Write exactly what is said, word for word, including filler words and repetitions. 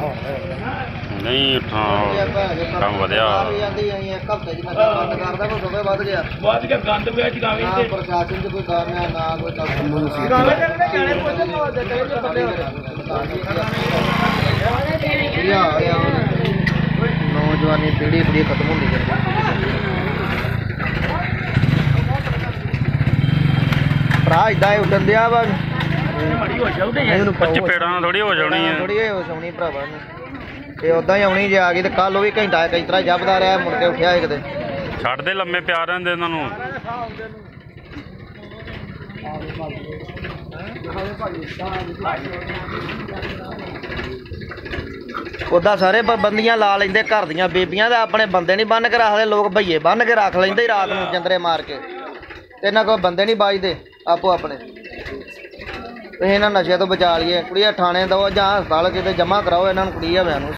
नहीं काम वधिया नौजवानी पीढ़ी बड़ी खत्म होती है भरा इदा उठन दिया वा चपेड़ा थोड़ी हो जानी है थोड़ी हो जानी भरावा ते उदा ही आनी जे आ गई तो कल भी घंटा कई तरह जपदा रहा मुड़ के उठिया एक छड़ दे लम्मे प्यार रहंदे इन्हां उदा सारे बंदियां ला लेंदे घर दियां बीबियां ते अपने बंदे नहीं बन के रखते लोग भईए बन के रख लेंदे रात नूं जंदरे मार के ते इन्हां कोल बंदे नहीं बाजदे आपो अपने इन्हां नशे तो बचा लीए कुड़िया थाने दो जां हस्पताल किते जमा कराओ इन्हां नूं कुड़िया